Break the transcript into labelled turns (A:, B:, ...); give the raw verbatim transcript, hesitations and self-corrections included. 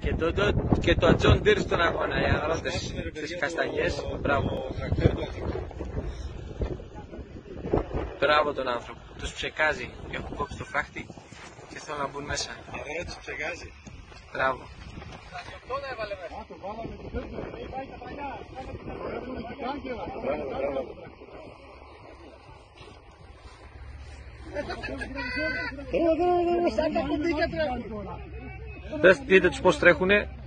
A: Και το, το, και το John Deere στον αγώνα, οι αγρότες στις καστανιές. Μπράβο. Μπράβο τον άνθρωπο. Τους ψεκάζει. Έχουν κόψει το φράχτη και θέλουν να μπουν μέσα.
B: Η αγορά τους ψεκάζει.
A: Μπράβο. Δείτε τους πώς τρέχουνε.